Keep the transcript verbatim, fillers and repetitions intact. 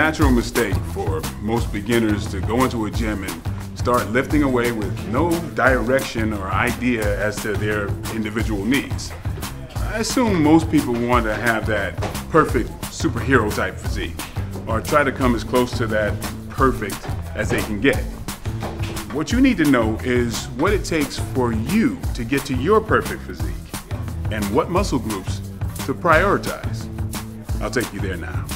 natural mistake for most beginners to go into a gym and start lifting away with no direction or idea as to their individual needs. I assume most people want to have that perfect superhero type physique, or try to come as close to that perfect as they can get. What you need to know is what it takes for you to get to your perfect physique and what muscle groups to prioritize. I'll take you there now.